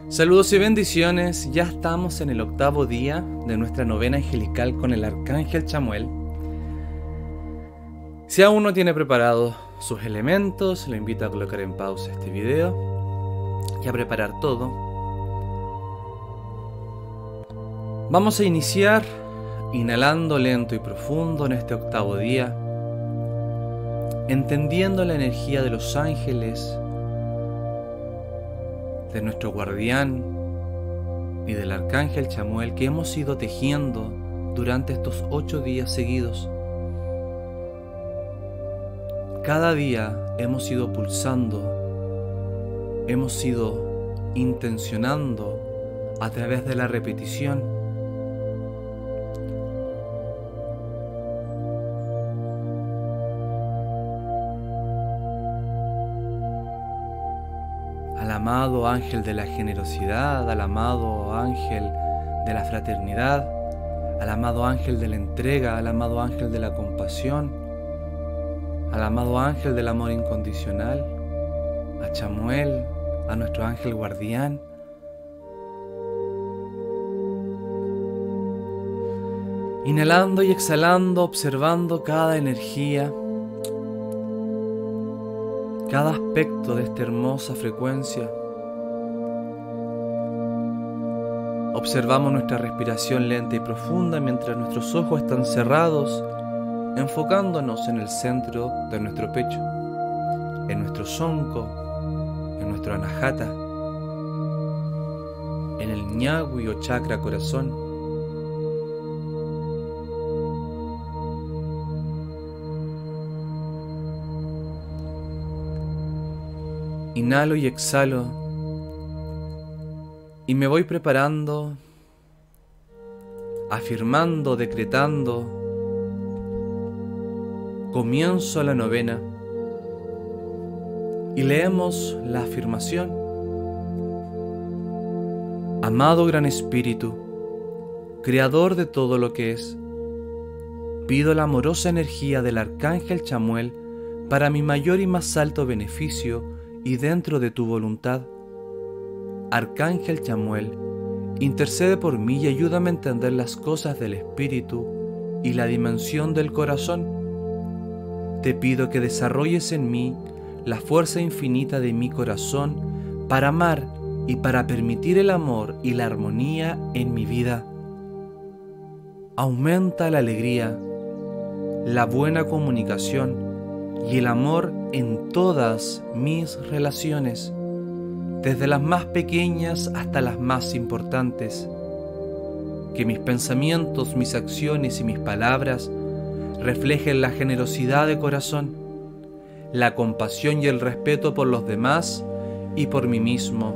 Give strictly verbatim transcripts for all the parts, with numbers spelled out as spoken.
Saludos y bendiciones, ya estamos en el octavo día de nuestra novena angelical con el Arcángel Chamuel. Si aún no tiene preparado sus elementos, lo invito a colocar en pausa este video y a preparar todo. Vamos a iniciar inhalando lento y profundo en este octavo día, entendiendo la energía de los ángeles, de nuestro guardián y del Arcángel Chamuel que hemos ido tejiendo durante estos ocho días seguidos. Cada día hemos ido pulsando, hemos ido intencionando a través de la repetición. Al amado ángel de la generosidad, al amado ángel de la fraternidad, al amado ángel de la entrega, al amado ángel de la compasión, al amado ángel del amor incondicional, a Chamuel, a nuestro ángel guardián. Inhalando y exhalando, observando cada energía, cada aspecto de esta hermosa frecuencia. Observamos nuestra respiración lenta y profunda mientras nuestros ojos están cerrados, enfocándonos en el centro de nuestro pecho, en nuestro zonco, en nuestro anahata, en el ñagui o chakra corazón. Inhalo y exhalo y me voy preparando, afirmando, decretando. Comienzo la novena y leemos la afirmación. Amado Gran Espíritu, Creador de todo lo que es, pido la amorosa energía del Arcángel Chamuel para mi mayor y más alto beneficio y dentro de tu voluntad. Arcángel Chamuel, intercede por mí y ayúdame a entender las cosas del espíritu y la dimensión del corazón. Te pido que desarrolles en mí la fuerza infinita de mi corazón para amar y para permitir el amor y la armonía en mi vida. Aumenta la alegría, la buena comunicación y el amor en todas mis relaciones, desde las más pequeñas hasta las más importantes. Que mis pensamientos, mis acciones y mis palabras reflejen la generosidad de corazón, la compasión y el respeto por los demás y por mí mismo.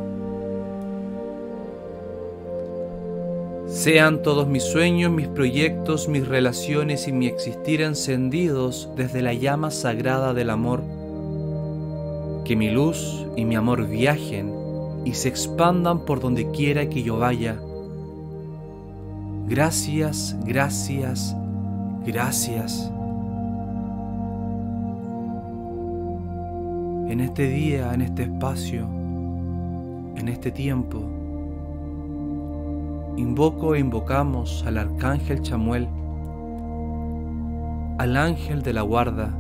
Sean todos mis sueños, mis proyectos, mis relaciones y mi existir encendidos desde la llama sagrada del amor. Que mi luz y mi amor viajen y se expandan por donde quiera que yo vaya. Gracias, gracias, gracias. En este día, en este espacio, en este tiempo, invoco e invocamos al Arcángel Chamuel, al ángel de la guarda,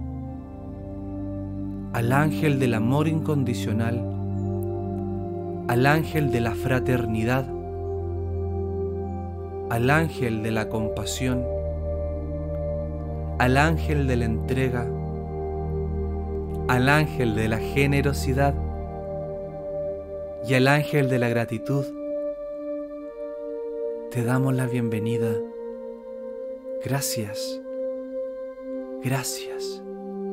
al ángel del amor incondicional, al ángel de la fraternidad, al ángel de la compasión, al ángel de la entrega, al ángel de la generosidad y al ángel de la gratitud. Te damos la bienvenida. Gracias. Gracias.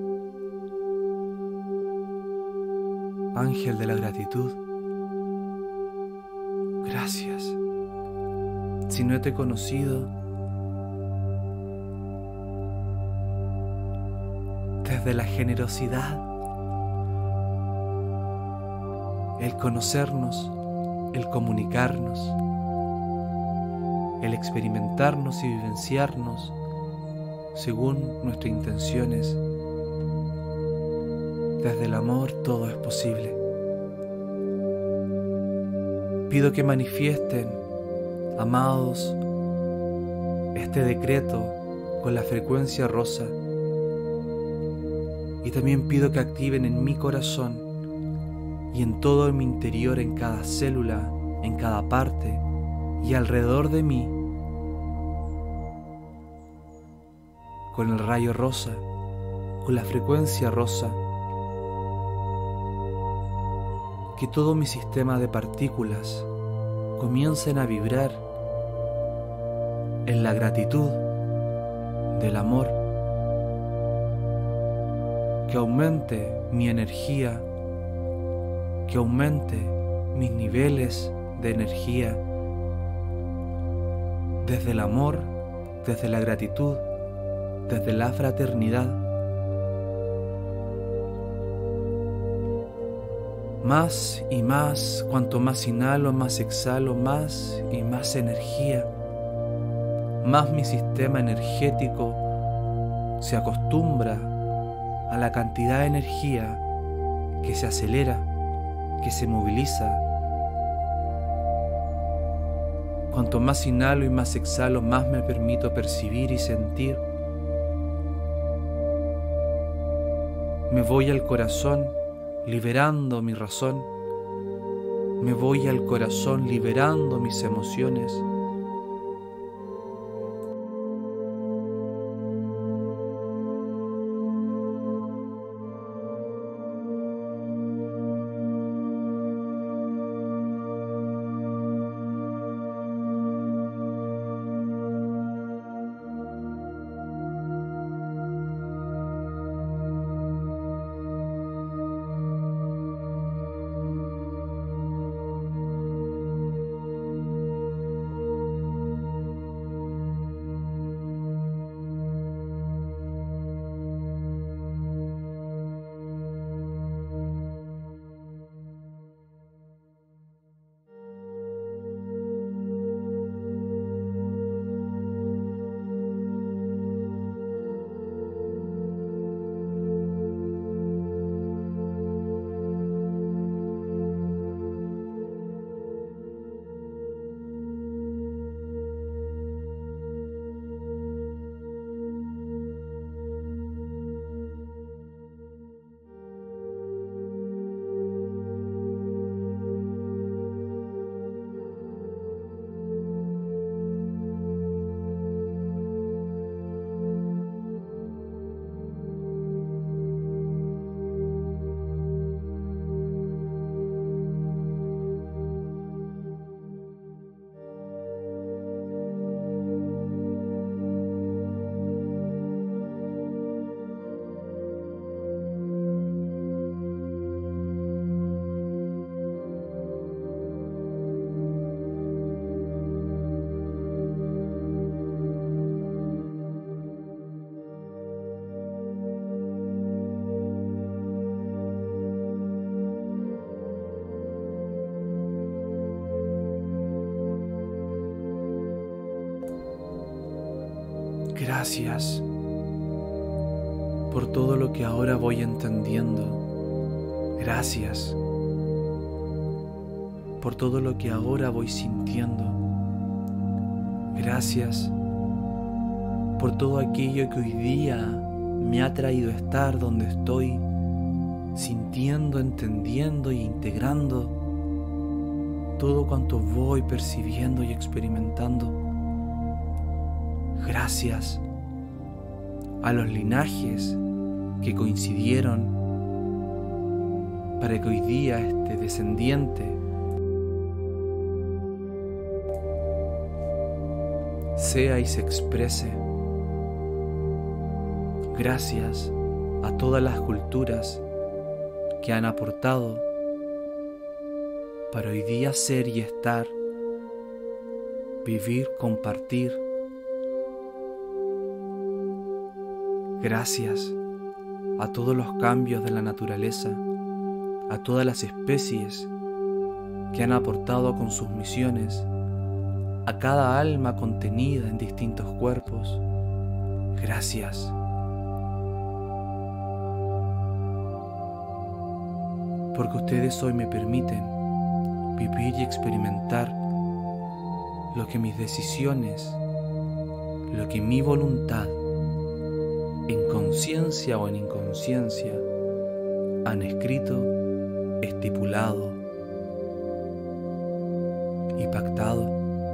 Ángel de la gratitud. Gracias. Si no te he conocido, desde la generosidad, el conocernos, el comunicarnos, el experimentarnos y vivenciarnos según nuestras intenciones. Desde el amor todo es posible. Pido que manifiesten, amados, este decreto con la frecuencia rosa. Y también pido que activen en mi corazón y en todo mi interior, en cada célula, en cada parte y alrededor de mí, con el rayo rosa, con la frecuencia rosa, que todo mi sistema de partículas comiencen a vibrar en la gratitud del amor, que aumente mi energía, que aumente mis niveles de energía desde el amor, desde la gratitud, desde la fraternidad. Más y más, cuanto más inhalo, más exhalo, más y más energía. Más mi sistema energético se acostumbra a la cantidad de energía que se acelera, que se moviliza. Cuanto más inhalo y más exhalo, más me permito percibir y sentir. Me voy al corazón, liberando mi razón. Me voy al corazón, liberando mis emociones. Gracias por todo lo que ahora voy entendiendo. Gracias por todo lo que ahora voy sintiendo. Gracias por todo aquello que hoy día me ha traído a estar donde estoy, sintiendo, entendiendo e integrando todo cuanto voy percibiendo y experimentando. Gracias a los linajes que coincidieron para que hoy día este descendiente sea y se exprese. Gracias a todas las culturas que han aportado para hoy día ser y estar, vivir, compartir. Gracias a todos los cambios de la naturaleza, a todas las especies que han aportado con sus misiones, a cada alma contenida en distintos cuerpos. Gracias. Porque ustedes hoy me permiten vivir y experimentar lo que mis decisiones, lo que mi voluntad, en conciencia o en inconsciencia, han escrito, estipulado y pactado.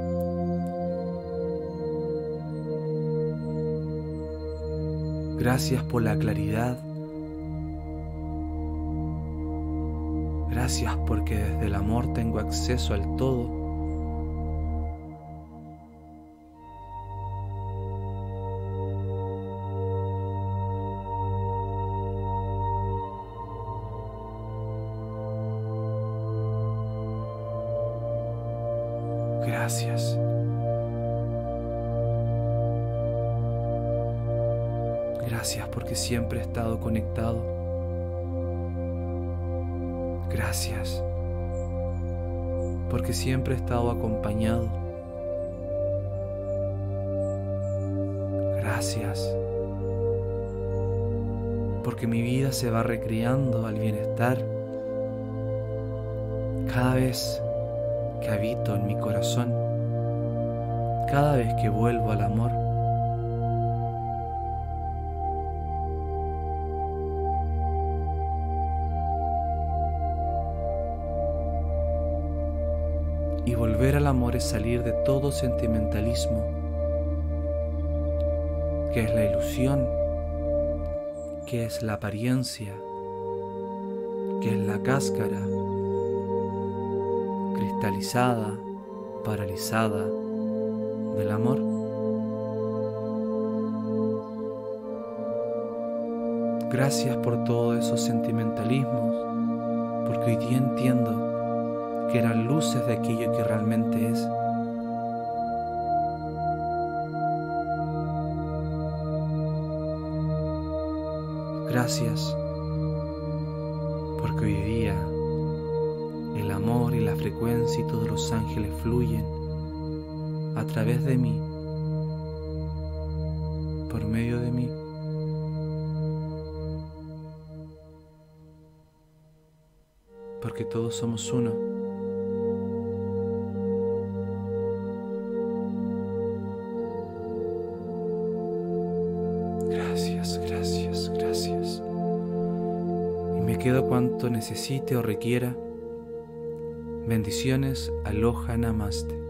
Gracias por la claridad. Gracias porque desde el amor tengo acceso al todo. Gracias. Gracias porque siempre he estado conectado. Gracias porque siempre he estado acompañado. Gracias porque mi vida se va recreando al bienestar cada vez que habito en mi corazón, cada vez que vuelvo al amor. Y volver al amor es salir de todo sentimentalismo, que es la ilusión, que es la apariencia, que es la cáscara cristalizada, paralizada del amor. Gracias por todos esos sentimentalismos, porque hoy día entiendo que eran luces de aquello que realmente es. Gracias, porque hoy día el amor y la frecuencia y todos los ángeles fluyen a través de mí, por medio de mí. Porque todos somos uno. Gracias, gracias, gracias. Y me quedo cuanto necesite o requiera. Bendiciones, aloha, namaste.